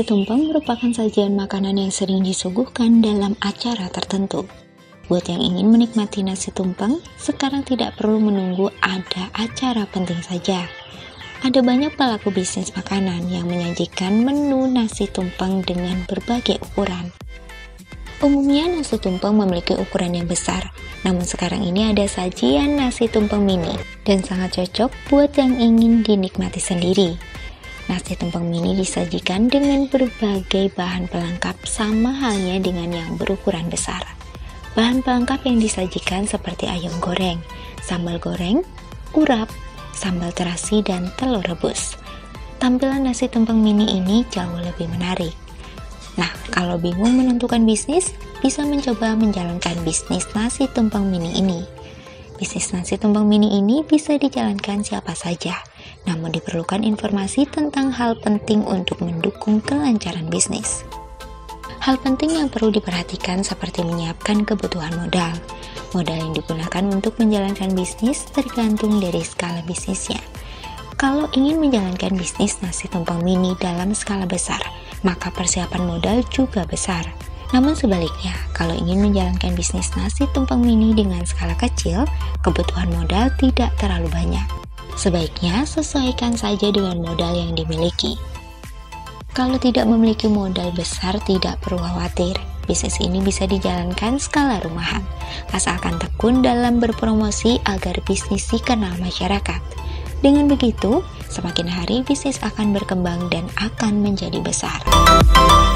Nasi tumpeng merupakan sajian makanan yang sering disuguhkan dalam acara tertentu. Buat yang ingin menikmati nasi tumpeng, sekarang tidak perlu menunggu ada acara penting saja. Ada banyak pelaku bisnis makanan yang menyajikan menu nasi tumpeng dengan berbagai ukuran. Umumnya nasi tumpeng memiliki ukuran yang besar, namun sekarang ini ada sajian nasi tumpeng mini dan sangat cocok buat yang ingin dinikmati sendiri. Nasi tumpeng mini disajikan dengan berbagai bahan pelengkap sama halnya dengan yang berukuran besar. Bahan pelengkap yang disajikan seperti ayam goreng, sambal goreng, urap, sambal terasi, dan telur rebus. Tampilan nasi tumpeng mini ini jauh lebih menarik. Nah, kalau bingung menentukan bisnis, bisa mencoba menjalankan bisnis nasi tumpeng mini ini. Bisnis nasi tumpeng mini ini bisa dijalankan siapa saja, namun diperlukan informasi tentang hal penting untuk mendukung kelancaran bisnis. Hal penting yang perlu diperhatikan seperti menyiapkan kebutuhan modal. Modal yang digunakan untuk menjalankan bisnis tergantung dari skala bisnisnya. Kalau ingin menjalankan bisnis nasi tumpeng mini dalam skala besar, maka persiapan modal juga besar. Namun sebaliknya, kalau ingin menjalankan bisnis nasi tumpeng mini dengan skala kecil, kebutuhan modal tidak terlalu banyak. Sebaiknya sesuaikan saja dengan modal yang dimiliki. Kalau tidak memiliki modal besar, tidak perlu khawatir. Bisnis ini bisa dijalankan skala rumahan, asalkan tekun dalam berpromosi agar bisnis dikenal masyarakat. Dengan begitu, semakin hari bisnis akan berkembang dan akan menjadi besar.